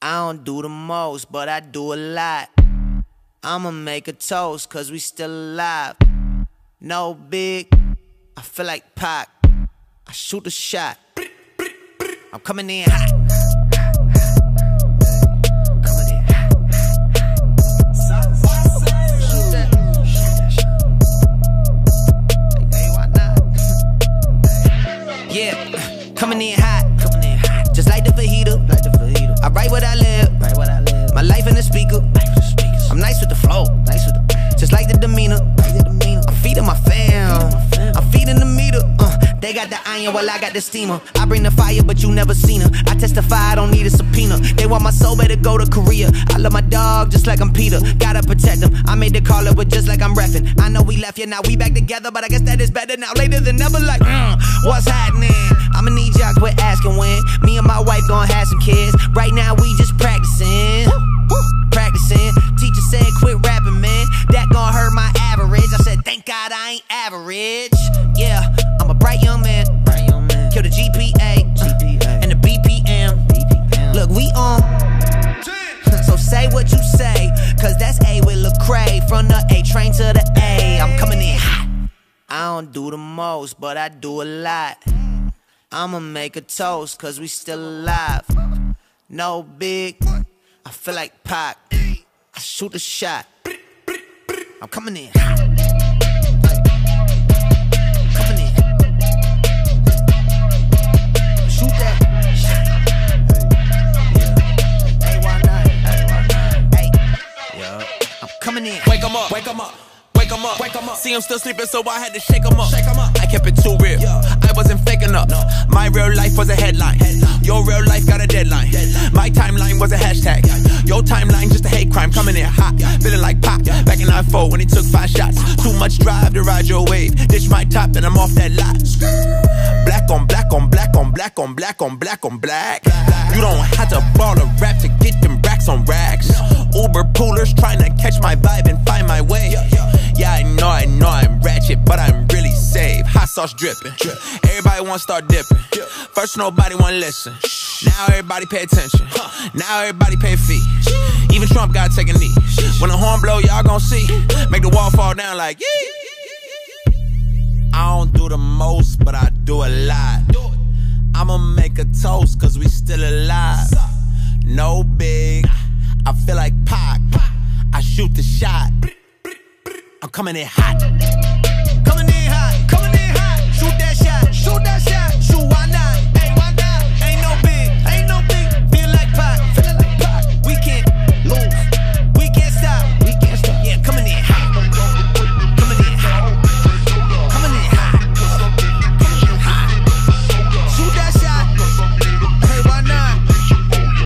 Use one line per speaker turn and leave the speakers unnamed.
I don't do the most, but I do a lot. I'ma make a toast, cause we still alive. No big, I feel like Pac. I shoot a shot. I'm coming in hot. Yeah, coming in hot, just like the fajita. I write what I live, my life in the speaker. I'm nice with the flow, just like the demeanor. I'm feeding my fam, I'm feeding the meter. They got the iron while I got the steamer. I bring the fire, but you never seen her. I testify, I don't need a subpoena. They want my soul, better go to Korea. I love my dog just like I'm Peter. Gotta protect him. I made the call up, but just like I'm reffing. I know we left, yeah, now we back together, but I guess that is better now. Later than never, like, what's happening? I'ma need y'all quit asking when. Me and my wife gon' have some kids. Right now we just practicing. Teacher said quit rapping, man. That gon' hurt my average. I said thank God I ain't average. Yeah, I'm a bright young man. Kill the GPA and the BPM. Look, we on. So say what you say, cause that's A with Lecrae. From the A train to the A, I'm coming in hot. I don't do the most, but I do a lot. I'ma make a toast, cause we still alive. No big, I feel like Pac. I shoot a shot. I'm coming in hot. Coming in. Shoot that shot. Hey, why not? Hey, yeah. I'm coming in.
Wake 'em up. Wake 'em up. Wake 'em up. Wake 'em up. See 'em still sleeping, so I had to shake 'em up. Shake 'em up. I kept it too real. I wasn't faking up. My real life was a headline. Your real life got a deadline. My timeline was a hashtag. Your timeline just a hate crime. Coming in hot, feeling like Pac. Back in 94 when he took 5 shots. Too much drive to ride your wave. Ditch my top and I'm off that lot. Black on black on black on black on black on black on black. You don't have to ball a rap to get them racks on racks. Uber poolers trying to catch my vibe and find my way. Yeah, I know I'm ratchet, but I'm really safe. Hot sauce dripping. Everybody wanna start dipping. First nobody wanna listen. Now everybody pay attention. Now everybody pay a fee. Even Trump gotta take a knee. When the horn blow, y'all gon' see. Make the wall fall down like yee. I don't do the most, but I do a lot. I'ma make a toast, cause we still alive. No big, I feel like Pac. I shoot the shot. I'm coming in hot.